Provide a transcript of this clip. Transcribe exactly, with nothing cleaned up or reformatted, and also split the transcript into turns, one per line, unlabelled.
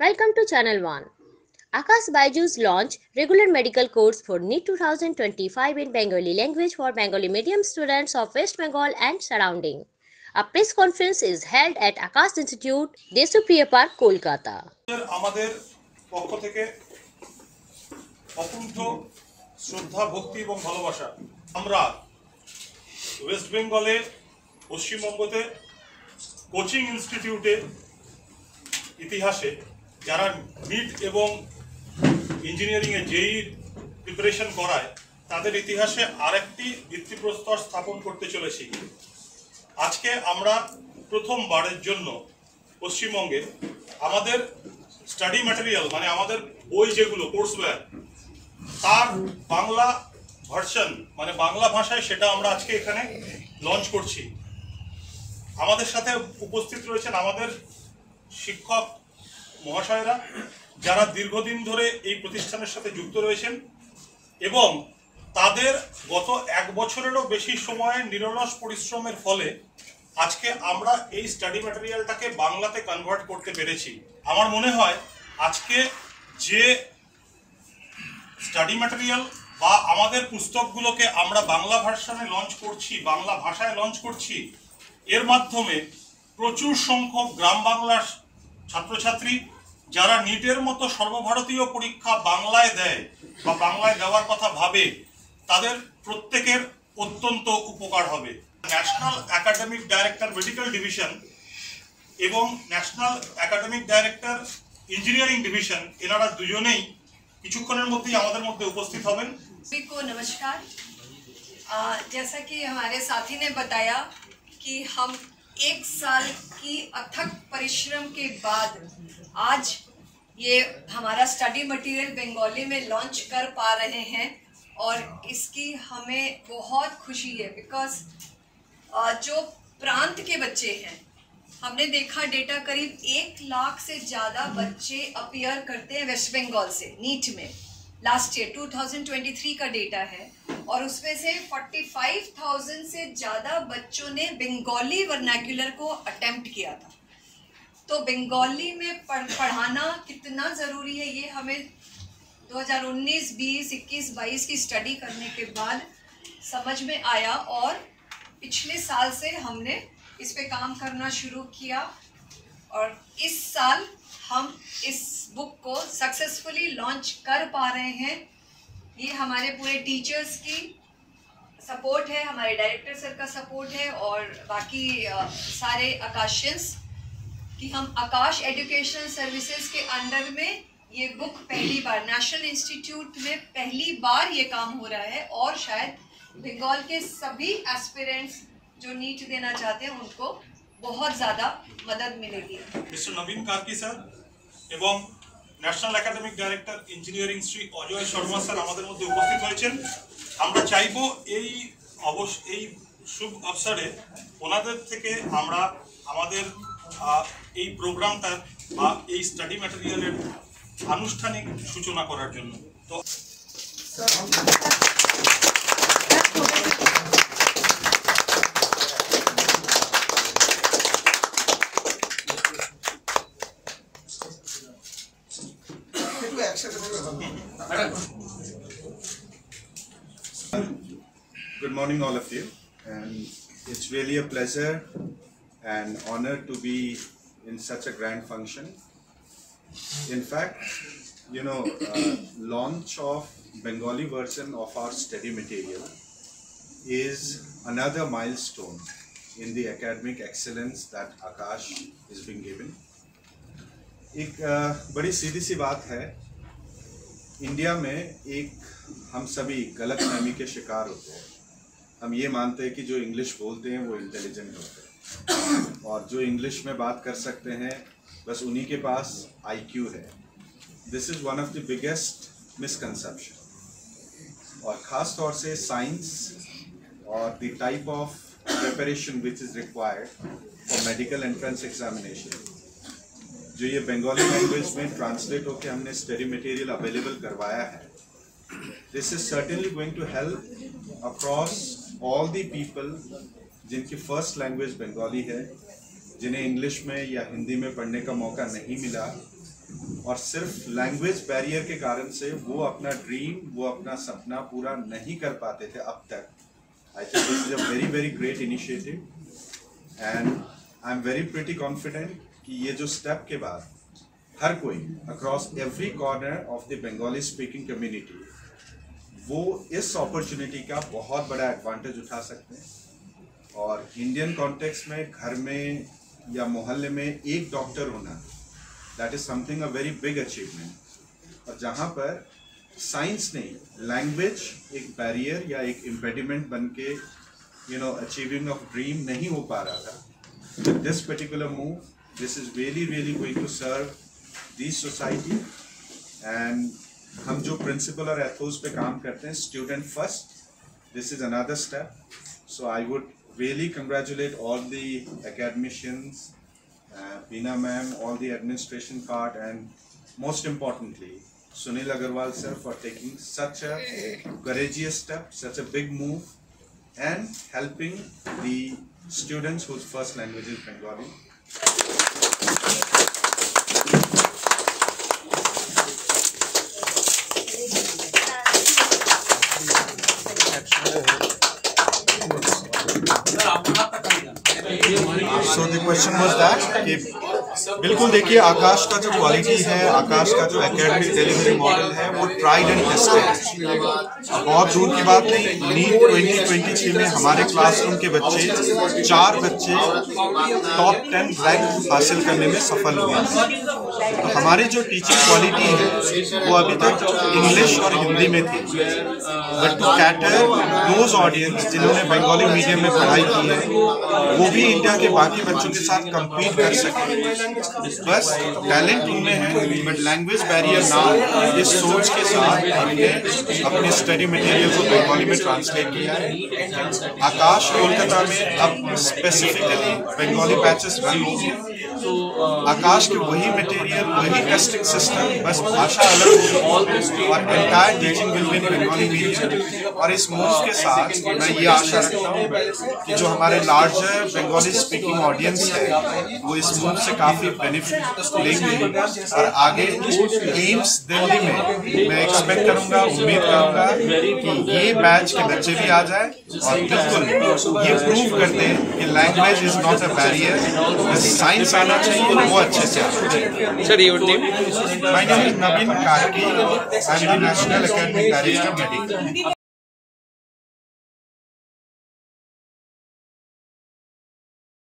Welcome to Channel one. Akash Byju's launch regular medical course for NEET twenty twenty-five in Bengali language for Bengali medium students of West Bengal and surrounding. A press conference is held at Akash Institute, Desupriya Park, Kolkata.
আমাদের পক্ষ থেকে অকুণ্ঠ শ্রদ্ধা ভক্তি এবং ভালোবাসা। আমরা West বেঙ্গলে পশ্চিমবঙ্গতে কোচিং ইনস্টিটিউটে ইতিহাসে যারা নিট এবং ইঞ্জিনিয়ারিং এ জেই প্রিপারেশন করায় তাদের ইতিহাসে আরেকটি ভিত্তিপ্রস্তর স্থাপন করতে চলেছি। আজকে আমরা প্রথমবারের জন্য পশ্চিমবঙ্গে আমাদের স্টাডি ম্যাটেরিয়াল মানে আমাদের বই যেগুলো কোর্সওয়্যার তার বাংলা ভার্সন মানে বাংলা ভাষায় সেটা আমরা আজকে এখানে লঞ্চ করছি। আমাদের সাথে উপস্থিত রয়েছেন আমাদের শিক্ষক মহাশয়রা যারা দীর্ঘদিন ধরে এই প্রতিষ্ঠানের সাথে যুক্ত রয়েছেন এবং তাদের গত এক বছরেরও বেশি সময়ের নিরলস পরিশ্রমের ফলে আজকে আমরা এই স্টাডি ম্যাটেরিয়ালটাকে বাংলাতে কনভার্ট করতে পেরেছি। আমার মনে হয় আজকে যে স্টাডি ম্যাটেরিয়াল বা আমাদের পুস্তকগুলোকে আমরা বাংলা ভার্সনে লঞ্চ করছি, বাংলা ভাষায় লঞ্চ করছি, এর মাধ্যমে প্রচুর সংখ্যক গ্রাম বাংলার ছাত্রছাত্রী যারা নিটের মতো সর্বভারতীয় পরীক্ষা বাংলায় দেয় বা বাংলায় দেওয়ার কথা ভাবে তাদের প্রত্যেকের অত্যন্ত উপকার হবে। National academic director medical division এবং national academic director engineering division এনারা দুজনেই কিছুক্ষণের মধ্যেই আমাদের মধ্যে উপস্থিত হবেন।
सभी को नमस्कार। आ, जैसा कि हमारे साथी ने बताया कि हम एक साल की अथक परिश्रम के बाद आज ये हमारा स्टडी मटेरियल बंगाली में लॉन्च कर पा रहे हैं और इसकी हमें बहुत खुशी है बिकॉज जो प्रांत के बच्चे हैं हमने देखा डेटा करीब एक लाख से ज़्यादा बच्चे अपीयर करते हैं वेस्ट बंगाल से नीट में। लास्ट ईयर दो हज़ार तेईस का डेटा है और उसमें से पैंतालीस हज़ार से ज़्यादा बच्चों ने बंगाली वर्नाक्युलर को अटेम्प्ट किया था। तो बंगाली में पढ़, पढ़ाना कितना ज़रूरी है ये हमें दो हज़ार उन्नीस, बीस, इक्कीस, बाईस की स्टडी करने के बाद समझ में आया और पिछले साल से हमने इस पे काम करना शुरू किया और इस साल हम इस बुक को सक्सेसफुली लॉन्च कर पा रहे हैं। ये हमारे पूरे टीचर्स की सपोर्ट है, हमारे डायरेक्टर सर का सपोर्ट है और बाकी सारे आकाशियंस कि हम आकाश एजुकेशनल सर्विसेज के अंडर में ये बुक पहली बार नेशनल इंस्टीट्यूट में पहली बार ये काम हो रहा है और शायद बंगाल के सभी एस्पिरेंट्स जो नीट देना चाहते हैं उनको बहुत ज़्यादा मदद मिलेगी।
मिस्टर नवीन कार्की सर এবং national academic director engineering Shri Ajay Sharma sir আমাদের মধ্যে উপস্থিত হয়েছেন। আমরা চাইবো এই অবশ্য এই শুভ অবসরে ওনাদের থেকে আমরা আমাদের এই প্রোগ্রামটার বা এই স্টাডি ম্যাটেরিয়ালের আনুষ্ঠানিক সূচনা করার জন্য। তো
Good morning, all of you, and it's really a pleasure and honor to be in such a grand function. In fact, you know, uh, launch of Bengali version of our study material is another milestone in the academic excellence that Akash is being given. एक बड़ी सीधी सी बात है, India में एक हम सभी गलतफहमी के शिकार होते हैं। हम ये मानते हैं कि जो इंग्लिश बोलते हैं वो इंटेलिजेंट होते हैं और जो इंग्लिश में बात कर सकते हैं बस उन्हीं के पास आईक्यू है। This is one of the biggest misconception और ख़ास तौर से साइंस और the type of preparation which is required for medical entrance examination जो ये बंगाली लैंग्वेज में ट्रांसलेट होकर हमने स्टडी मटेरियल अवेलेबल करवाया है। This is certainly going to help across all the people जिनकी फर्स्ट लैंग्वेज बंगाली है, जिन्हें इंग्लिश में या हिंदी में पढ़ने का मौका नहीं मिला और सिर्फ लैंग्वेज बैरियर के कारण से वो अपना ड्रीम, वो अपना सपना पूरा नहीं कर पाते थे अब तक। I think this is a very very great initiative and I am very pretty confident कि ये जो स्टेप के बाद हर कोई across every corner of the Bengali speaking community वो इस अपॉर्चुनिटी का बहुत बड़ा एडवांटेज उठा सकते हैं। और इंडियन कॉन्टेक्स्ट में घर में या मोहल्ले में एक डॉक्टर होना, that is something a very big achievement. और जहाँ पर साइंस नहीं, लैंग्वेज एक बैरियर या एक इम्पेडिमेंट बन के you know achieving of dream नहीं हो पा रहा था, this particular move, this is really really going to serve this society. And हम जो प्रिंसिपल और एथोस पे काम करते हैं, student first, this is another step. So I would really congratulate all the academicians, uh, Beena ma'am, all the administration part, and most importantly Sunil Agarwal sir for taking such a courageous step, such a big move, and helping the students whose first language is Bengali. So the question was that कि बिल्कुल देखिए, आकाश का जो quality है, आकाश का जो academic delivery model है वो ट्राइड एंड टेस्टेड है। बहुत दूर की बात नहीं, नीट ट्वेंटी ट्वेंटी थ्री में हमारे क्लासरूम के बच्चे, चार बच्चे टॉप टेन रैंक हासिल करने में सफल हुए। तो हमारी जो टीचिंग क्वालिटी है वो अभी तक इंग्लिश और हिंदी में थी, but to cater those audience जिन्होंने बंगाली मीडियम में पढ़ाई की है, वो भी इंडिया के बाकी बच्चों के साथ compete कर सके। बस टैलेंट उनमें है, बट लैंग्वेज बैरियर ना हो, इस सोच के साथ हमने अपने स्टडी मटेरियल को बंगाली में ट्रांसलेट किया है। आकाश कोलकाता में अब स्पेसिफिकली बंगाली बैचेस रन होंगे। आकाश के वही मटेरियल, वही टेस्टिंग सिस्टम, बस भाषा अलग होगी और entire teaching will be in Bengali medium. और इस मूव के साथ मैं ये आशा रखता हूँ कि जो हमारे लार्जर बंगाली स्पीकिंग ऑडियंस है वो इस मूव से काफी बेनिफिट लेंगे। और आगे एम्स दिल्ली में मैं एक्सपेक्ट करूंगा, उम्मीद करूंगा कि ये बैच के बच्चे भी आ जाए और बिल्कुल ये प्रूव करते हैं कि language is not a barrier, science आना चाहिए, वो अच्छे से आना।
Sir your name?
My name is Naveen Karki, I am the national academic director medical.